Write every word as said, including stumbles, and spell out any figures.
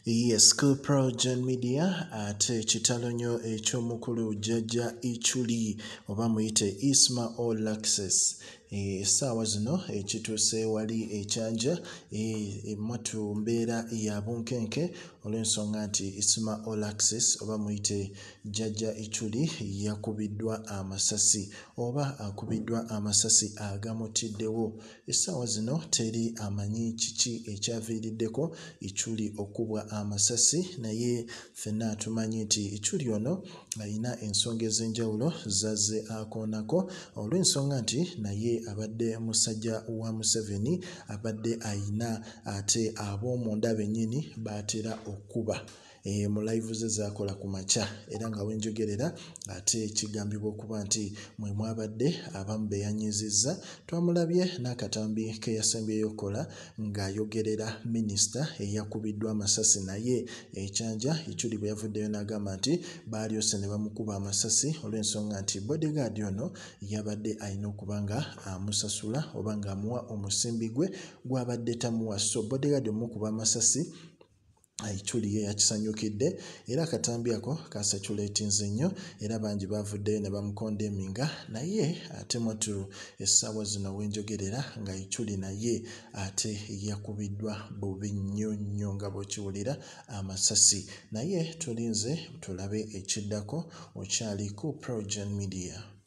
Yes, ku PROJOURN media ate kitalo nnyo eky'omukulu JAJJA ICHULI oba muyite Isma All Access. Essaawa zino ekituuse wali ekyanja emmatu mbeera ya bunkenke olw'ensonga nti Isma All Access oba muyite JAJJA ICHULI yakubiddwa amasasi oba akubiddwa amasasi agamutiddewo. Essaawa zino teri amanyi kiki ekyaviiriddeko ICHULI okubwa amasasi, naye ffenna tumanyi nti ICHULI ono alina ensonga ez'enjawulo zazze akoonako olw'ensonga nti naye abadde musajja wa Museveni, abadde ayina ate ab'omunda bennyini baatera okkuba E, mu live ze zaakola ku makya era nga wenjogerera ate kigambibwa okuba nti mwe mwabadde abamu be yanyizizza. Twamulabye n'akatambi ke yasembyeyo okkola ng'ayogerera minisita eyakubiddwa amasasi, naye ekyanja ICHULI bwe yavuddeyo n'agamba nti baalyose ne bamukuba amasasi olw'ensonga nti bodyguard ono yabadde alina okuba nga amusasula oba ng'amuwa omusimbi gwe gw'abadde tamuwa. So bodyguard omukuba amasasi ICHULI ye yakisanyukidde era akatambi ako kasaculetinze nnyo era bangi bavuddeyo ne bamukondeminga, naye ate mwatu essaawa zino wenjogerera nga ICHULI naye ate yakubiddwa bubi nnyo nnyo nga bw'okiwulira amasasi. Naye tulinze tulabe ekiddako, okyali ku PROJOURN media.